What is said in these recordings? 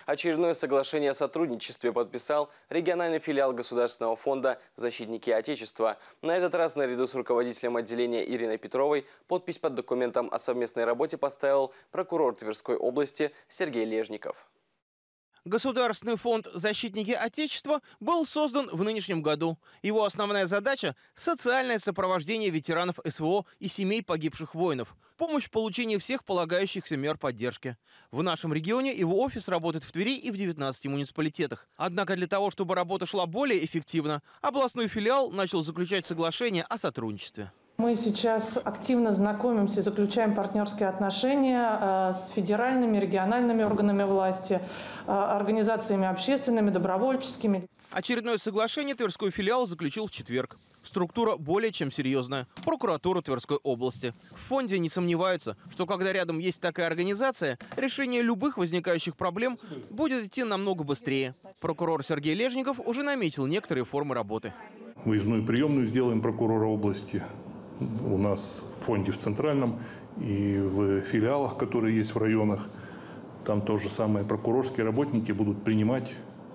Очередное соглашение о сотрудничестве подписал региональный филиал Государственного фонда «Защитники Отечества». На этот раз наряду с руководителем отделения Ириной Петровой подпись под документом о совместной работе поставил прокурор Тверской области Сергей Лежников. Государственный фонд «Защитники Отечества» был создан в нынешнем году. Его основная задача – социальное сопровождение ветеранов СВО и семей погибших воинов, помощь в получении всех полагающихся мер поддержки. В нашем регионе его офис работает в Твери и в 19 муниципалитетах. Однако для того, чтобы работа шла более эффективно, областной филиал начал заключать соглашения о сотрудничестве. Мы сейчас активно знакомимся, заключаем партнерские отношения с федеральными, региональными органами власти, организациями общественными, добровольческими. Очередное соглашение Тверской филиал заключил в четверг. Структура более чем серьезная. Прокуратура Тверской области. В фонде не сомневаются, что когда рядом есть такая организация, решение любых возникающих проблем будет идти намного быстрее. Прокурор Сергей Лежников уже наметил некоторые формы работы. Выездную приемную сделаем прокурора области. У нас в фонде в Центральном и в филиалах, которые есть в районах. Там то же самое. Прокурорские работники будут принимать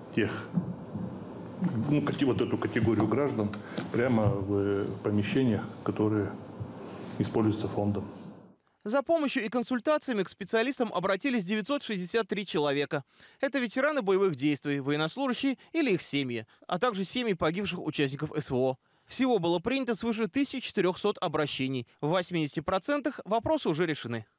вот эту категорию граждан прямо в помещениях, которые используются фондом. За помощью и консультациями к специалистам обратились 963 человека. Это ветераны боевых действий, военнослужащие или их семьи, а также семьи погибших участников СВО. Всего было принято свыше 1400 обращений. В 80% вопросы уже решены.